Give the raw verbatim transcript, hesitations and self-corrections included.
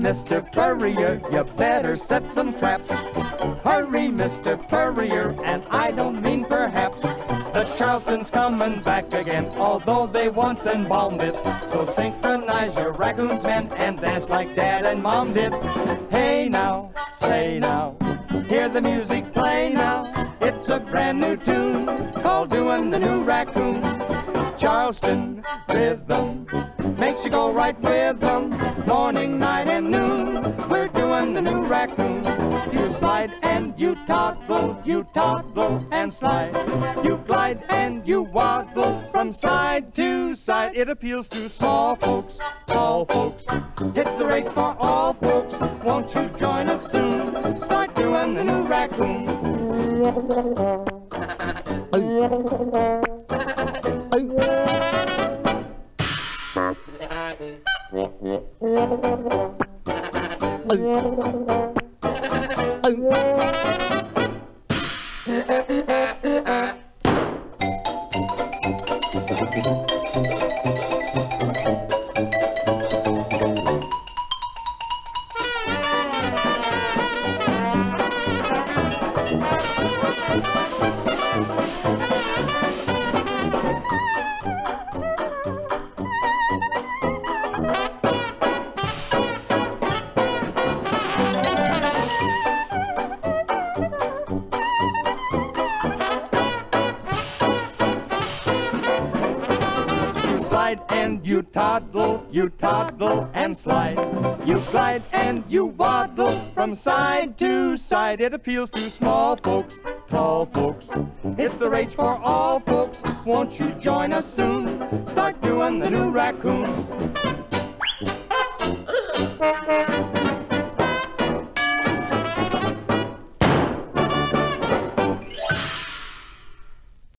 Mister Furrier, you better set some traps. Hurry, Mister Furrier, and I don't mean perhaps. The Charleston's coming back again, although they once embalmed it. So synchronize your raccoons, men, and dance like Dad and Mom did. Hey now, say now, hear the music play now. It's a brand new tune called Doing the New Raccoon. Charleston rhythm makes you go right with them. Morning, night, and noon, we're doing the new raccoon. You slide and you toddle, you toddle and slide. You glide and you waddle from side to side. It appeals to small folks, tall folks. It's the race for all folks. Won't you join us soon? Start doing the new raccoon. And you toddle, you toddle and slide. You glide and you waddle from side to side. It appeals to small folks, tall folks. It's the race for all folks. Won't you join us soon? Start doing the new raccoon.